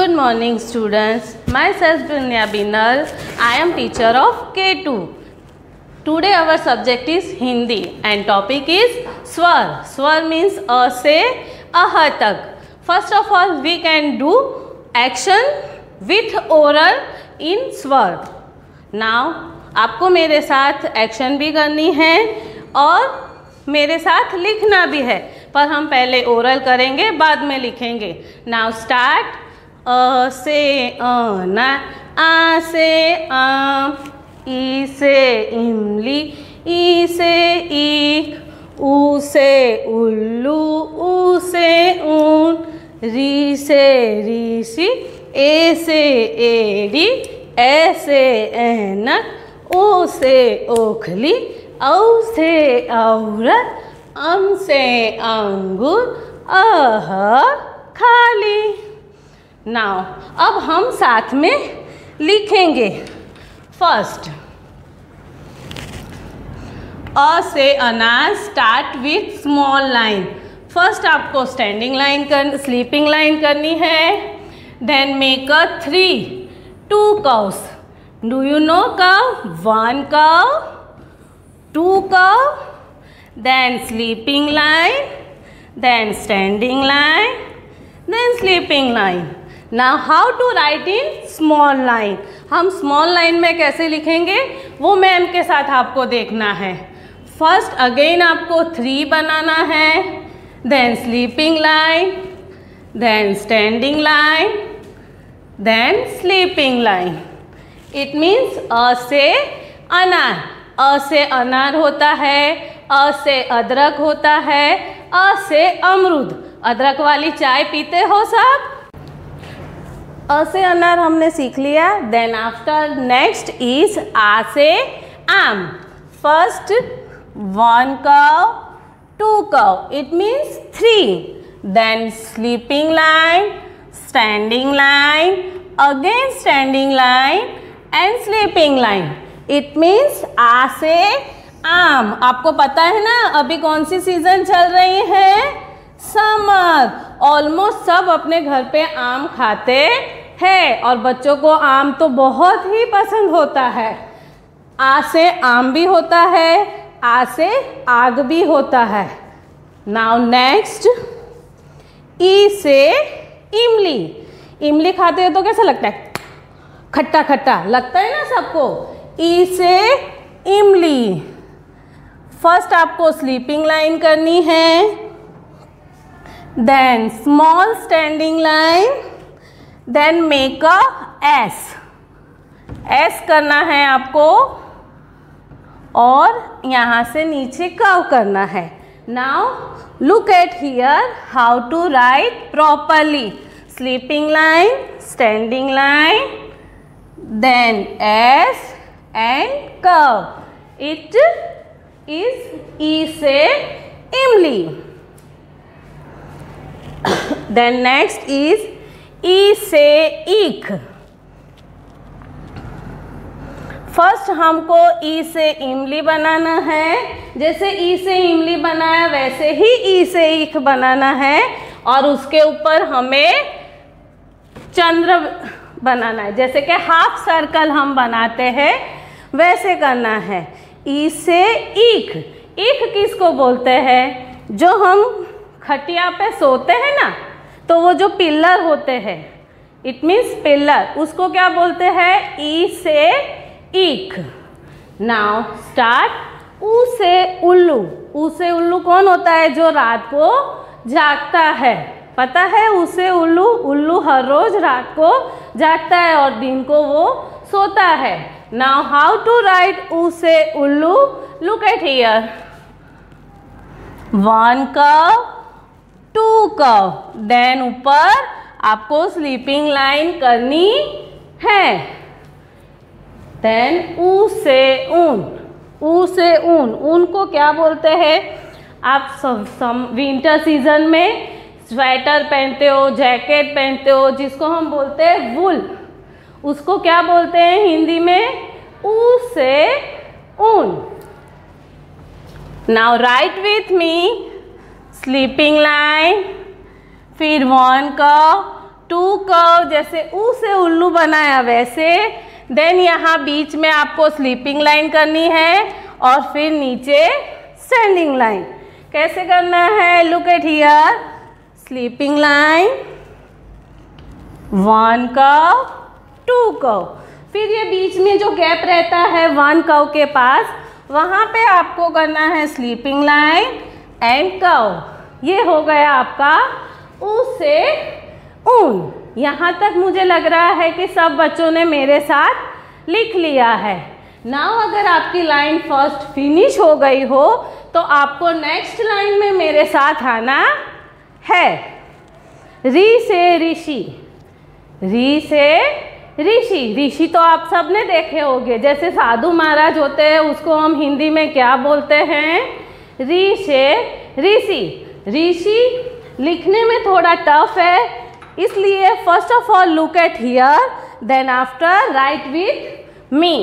Good morning students. Myself Dunya Binal. I am teacher of K2. Today our subject is Hindi and topic is swar. Swar means a se ah tak. First of all we can do action with oral in swar. Now आपको मेरे साथ action भी करनी है और मेरे साथ लिखना भी है, पर हम पहले ओरल करेंगे बाद में लिखेंगे. Now start. अ से अना, आ से आम, ई से इमली, ई से ईख, ऊ से उल्लू, ऊ से ऊन, री से ऋषि, ए से एड़ी, ए से ऐनक, ओ से ओखली, औ से औरत, अम से अंगूर, अह खाली. नाउ अब हम साथ में लिखेंगे. फर्स्ट अ से अनार start with small line. First आपको स्टैंडिंग लाइन स्लीपिंग लाइन करनी है. Then make a 2 cows. Do you know cow? 1 cow, 2 cow, then sleeping line, then standing line, then sleeping line. Now how to write in small line? हम small line में कैसे लिखेंगे वो ma'am के साथ आपको देखना है. फर्स्ट अगेन आपको 3 बनाना है, then sleeping line, then standing line, then sleeping line. It means अ से अनार. अ से अनार होता है, अ से अदरक होता है, अ से अमरूद. अदरक वाली चाय पीते हो सब? अ से अनार हमने सीख लिया. देन आफ्टर नेक्स्ट इज आ से आम. First 1 cow, 2 cow. It means 3. Then sleeping line, standing line, again standing line and sleeping line. It means आ से आम. आपको पता है ना अभी कौन सी सीजन चल रही है? समर. ऑलमोस्ट सब अपने घर पे आम खाते हैं और बच्चों को आम तो बहुत ही पसंद होता है. आ से आम भी होता है, आ से आग भी होता है. नाउ नेक्स्ट ई से इमली. इमली खाते हो तो कैसा लगता है? खट्टा खट्टा लगता है ना सबको. ई से इमली. फर्स्ट आपको स्लीपिंग लाइन करनी है, then small standing line, then make a S. S करना है आपको और यहाँ से नीचे कर्व करना है. Now look at here how to write properly. Sleeping line, standing line, then S and curve. It is ई से इमली. देन नेक्स्ट इज ई से ईख. फर्स्ट हमको ई से इमली बनाना है. जैसे ई से इमली बनाया वैसे ही ई से ईख बनाना है और उसके ऊपर हमें चंद्र बनाना है. जैसे कि हाफ सर्कल हम बनाते हैं वैसे करना है. ई से ईख. ईख किसको बोलते हैं? जो हम खटिया पे सोते हैं ना, तो वो जो पिल्लर होते हैं, इट मीन्स पिल्लर, उसको क्या बोलते हैं? ई से ईख. नाउ स्टार्ट ऊ से उल्लू. ऊ से उल्लू कौन होता है? जो रात को जागता है. पता है ऊ से उल्लू? उल्लू हर रोज रात को जागता है और दिन को वो सोता है. नाउ हाउ टू राइट ऊ से उल्लू? Look at here. 1 cow, 2 cow. Then ऊपर आपको स्लीपिंग लाइन करनी है. देन ऊ से ऊन. ऊ से ऊन. ऊन को क्या बोलते हैं? आप विंटर सीजन में स्वेटर पहनते हो, जैकेट पहनते हो, जिसको हम बोलते हैं वुल. उसको क्या बोलते हैं हिंदी में? ऊ से ऊन. Now write with me. Sleeping line, फिर 1 cow, टू कर्व, जैसे ऊ से उल्लू बनाया वैसे। देन यहाँ बीच में आपको स्लीपिंग लाइन करनी है और फिर नीचे स्टैंडिंग लाइन। कैसे करना है? Look at here, sleeping line, one curve, two curve. फिर ये बीच में जो गैप रहता है वन कर्व के पास, वहाँ पे आपको करना है स्लीपिंग लाइन एंड कर्व। ये हो गया आपका ऊ से ऊन। यहाँ तक मुझे लग रहा है कि सब बच्चों ने मेरे साथ लिख लिया है। नाउ अगर आपकी लाइन फर्स्ट फिनिश हो गई हो तो आपको नेक्स्ट लाइन में मेरे साथ आना है। री से ऋषि, री से ऋषि। ऋषि तो आप सब ने देखे होंगे, जैसे साधु महाराज होते हैं उसको हम हिंदी में क्या बोलते हैं? री से ऋषि। ऋषि लिखने में थोड़ा टफ है, इसलिए first of all look at here, then after right with me.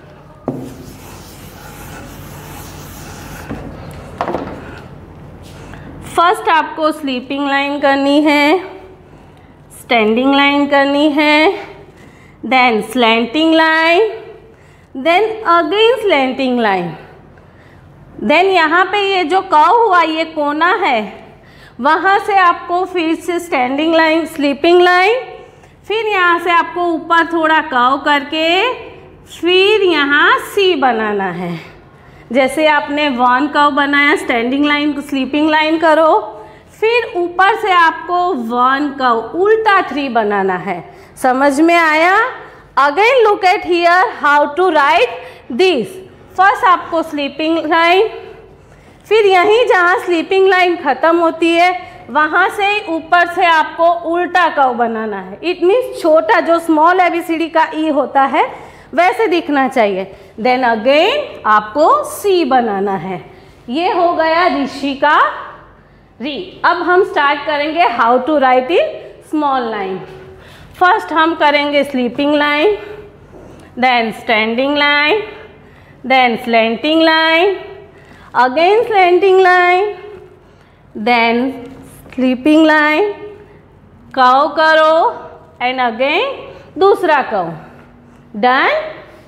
First आपको स्लीपिंग लाइन करनी है, स्टैंडिंग लाइन करनी है, then slanting line, then again slanting line. Then यहाँ पे ये जो कर्व हुआ, ये कोना है, वहाँ से आपको फिर से स्टैंडिंग लाइन, स्लीपिंग लाइन, फिर यहाँ से आपको ऊपर थोड़ा कर्व करके फिर यहाँ सी बनाना है। जैसे आपने वन कर्व बनाया, स्टैंडिंग लाइन को स्लीपिंग लाइन करो, फिर ऊपर से आपको वन कर्व उल्टा 3 बनाना है। समझ में आया? Again look at here how to write this. First आपको स्लीपिंग लाइन, फिर यहीं जहाँ स्लीपिंग लाइन ख़त्म होती है वहाँ से ऊपर से आपको उल्टा कर्व बनाना है। इट मीन्स छोटा जो स्मॉल ABCD का ई होता है वैसे दिखना चाहिए। देन अगेन आपको सी बनाना है। ये हो गया ऋषि का री। अब हम स्टार्ट करेंगे how to write in small line. First हम करेंगे sleeping line, then standing line, then slanting line, again slanting line, then sleeping line, curve करो एंड अगेन दूसरा कर्व। डन?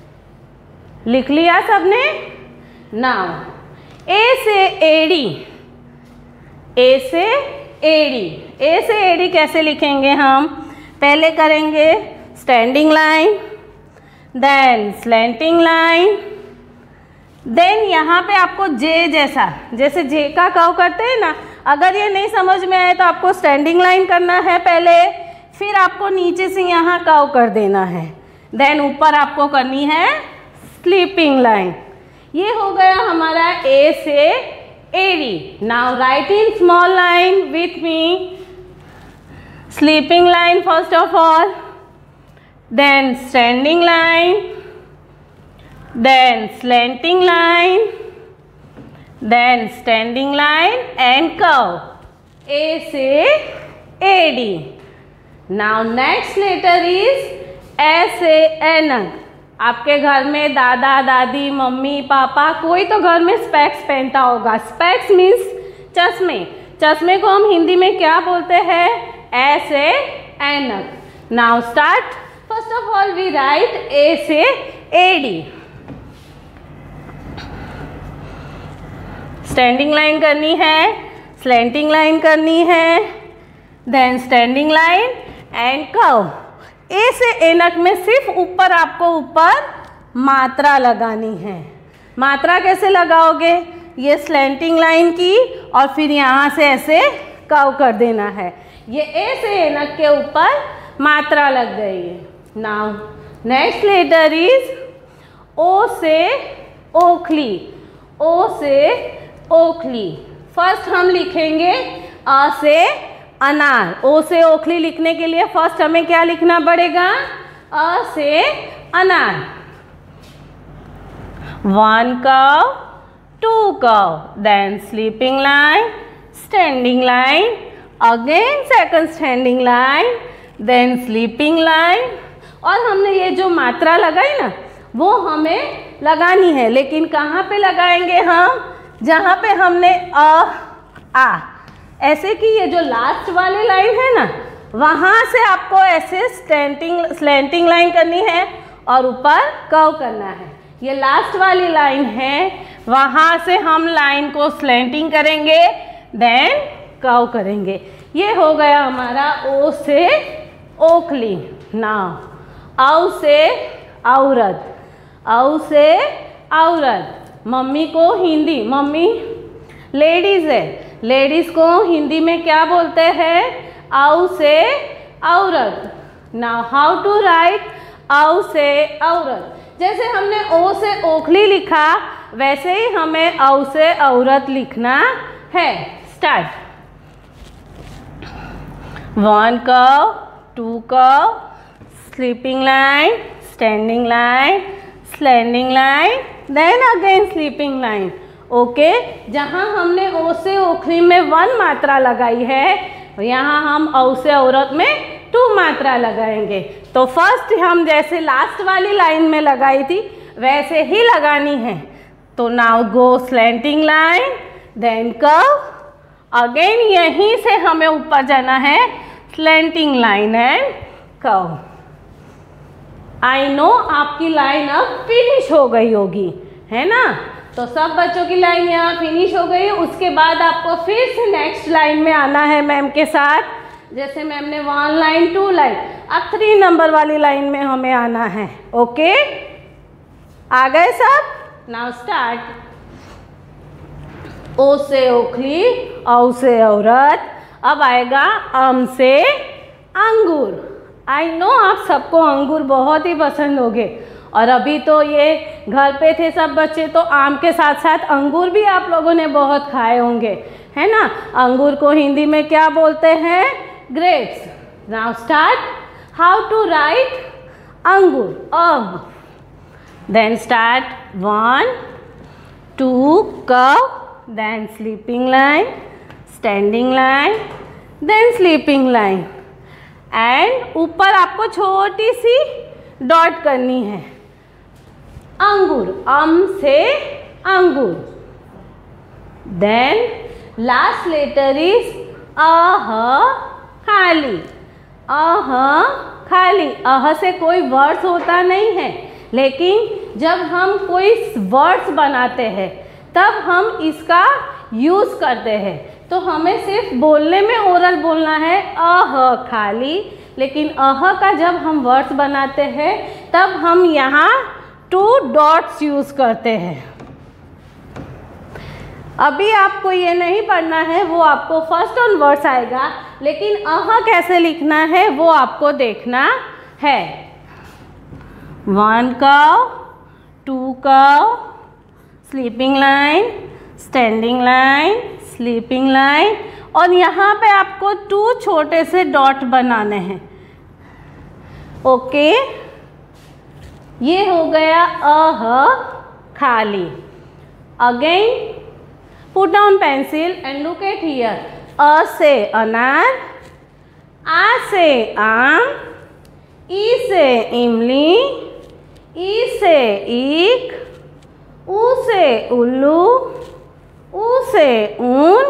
लिख लिया सबने? नाउ ए से एडी, ए से एडी। ए से एडी कैसे लिखेंगे हम? पहले करेंगे standing line, then slanting line, then यहाँ पे आपको जे जैसा, जैसे जे का कर्व करते हैं ना, अगर ये नहीं समझ में आए तो आपको स्टैंडिंग लाइन करना है पहले, फिर आपको नीचे से यहाँ कर्व कर देना है, देन ऊपर आपको करनी है स्लीपिंग लाइन। ये हो गया हमारा ए से एडी। Now write in small line with me. Sleeping line first of all, then standing line, then slanting line, then standing line and curve. A से AD. Now next letter is S से एनक। आपके घर में दादा दादी मम्मी पापा कोई तो घर में स्पेक्स पहनता होगा। स्पेक्स मीन्स चश्मे। चश्मे को हम हिंदी में क्या बोलते हैं? ए से एनक। Now start. First of all we write ए से एडी। स्टैंडिंग लाइन करनी है, स्लैंटिंग लाइन करनी है, then standing line and curve. ए से एनक में सिर्फ ऊपर आपको ऊपर मात्रा लगानी है। मात्रा कैसे लगाओगे? ये स्लैंटिंग लाइन की और फिर यहाँ से ऐसे कर्व कर देना है। ये ए से एनक के ऊपर मात्रा लग गई है। नाउ नेक्स्ट लेटर इज ओ से ओखली। ओ से ओखली। फर्स्ट हम लिखेंगे अ से अनार। ओ से ओखली लिखने के लिए फर्स्ट हमें क्या लिखना पड़ेगा? अ से अनार। One curve, two curve, then sleeping line, standing line, again second standing line, then sleeping line. और हमने ये जो मात्रा लगाई ना वो हमें लगानी है, लेकिन कहाँ पे लगाएंगे हम? जहाँ पे हमने आ ऐसे कि ये जो लास्ट वाली लाइन है ना वहाँ से आपको ऐसे स्लैंटिंग लाइन करनी है और ऊपर कर्व करना है। ये लास्ट वाली लाइन है, वहाँ से हम लाइन को स्लैंटिंग करेंगे, देन कर्व करेंगे। ये हो गया हमारा ओ से ओखली। नाउ औ से औरत, औ से औरत। मम्मी को हिंदी, मम्मी लेडीज़ है, लेडीज़ को हिंदी में क्या बोलते हैं? औ से औरत। नाउ हाउ टू राइट औ से औरत। जैसे हमने ओ से ओखली लिखा, वैसे ही हमें औ से औरत लिखना है। Start. 1 curve, 2 curve, sleeping line, standing line, slanting line, then again sleeping line. Okay, जहाँ हमने ओ से ओखली में 1 मात्रा लगाई है, यहाँ हम औ से औरत में 2 मात्रा लगाएंगे। तो फर्स्ट हम जैसे लास्ट वाली लाइन में लगाई थी वैसे ही लगानी है। तो now go slanting line, then curve, again यहीं से हमें ऊपर जाना है, slanting line and curve. I know आपकी लाइन अब फिनिश हो गई होगी, है ना? तो सब बच्चों की लाइन यहाँ फिनिश हो गई। उसके बाद आपको फिर से नेक्स्ट लाइन में आना है मैम के साथ। जैसे मैम ने 1 लाइन 2 लाइन, अब 3 नंबर वाली लाइन में हमें आना है। ओके, आ गए सब? Now start. ओ से ओखली, औ से औरत। अब आएगा अम से अंगूर। आई नो आप सबको अंगूर बहुत ही पसंद होंगे, और अभी तो ये घर पे थे सब बच्चे, तो आम के साथ साथ अंगूर भी आप लोगों ने बहुत खाए होंगे, है ना? अंगूर को हिंदी में क्या बोलते हैं? Grapes. Now start. How to write अंगूर? अब then start 1 2 curve, then sleeping line, standing line, then sleeping line, and ऊपर आपको छोटी सी डॉट करनी है। अंगूर, अम से अंगूर। देन लास्ट लेटर इज अह खाली। अह खाली। अह से कोई वर्ड्स होता नहीं है, लेकिन जब हम कोई वर्ड्स बनाते हैं तब हम इसका यूज़ करते हैं। तो हमें सिर्फ बोलने में ओरल बोलना है अह खाली, लेकिन अह का जब हम वर्ड्स बनाते हैं तब हम यहाँ 2 डॉट्स यूज़ करते हैं। अभी आपको ये नहीं पढ़ना है, वो आपको फर्स्ट ऑन वर्ड्स आएगा, लेकिन अह कैसे लिखना है वो आपको देखना है। 1 curve, 2 curve, sleeping line, standing line, sleeping line, और यहाँ पे आपको 2 छोटे से डॉट बनाने हैं। ओके, ये हो गया अह खाली। Again put down pencil and look at here. अ से अनार, आ से आम, ई से इमली, ई से ईख, ऊ से उल्लू, ऊ से ऊन,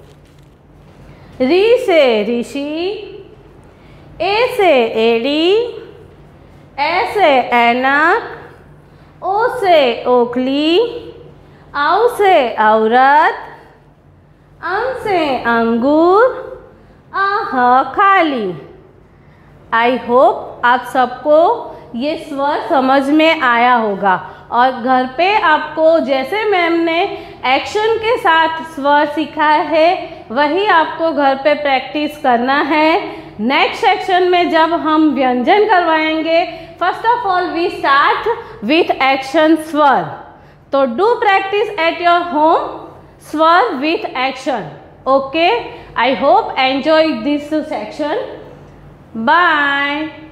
री से ऋषि, ए से एड़ी, ए से ऐनक, ओ से ओखली, औ से औरत, अम से अंगूर, अह खाली। आई होप आप सबको ये स्वर समझ में आया होगा, और घर पे आपको जैसे मैम ने एक्शन के साथ स्वर सिखाया है वही आपको घर पे प्रैक्टिस करना है। नेक्स्ट सेक्शन में जब हम व्यंजन करवाएंगे, first of all we start with action स्वर। तो do practice at your home स्वर with action. Okay, I hope enjoy this section. Bye.